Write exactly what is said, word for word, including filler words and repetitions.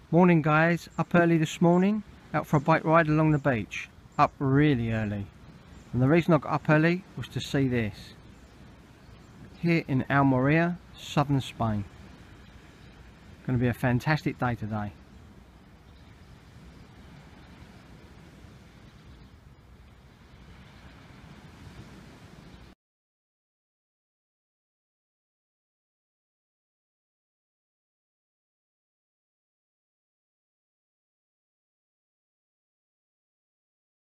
Morning guys, up early this morning, out for a bike ride along the beach. Up really early. And the reason I got up early was to see this. Here in Almeria, southern Spain. Going to be a fantastic day today.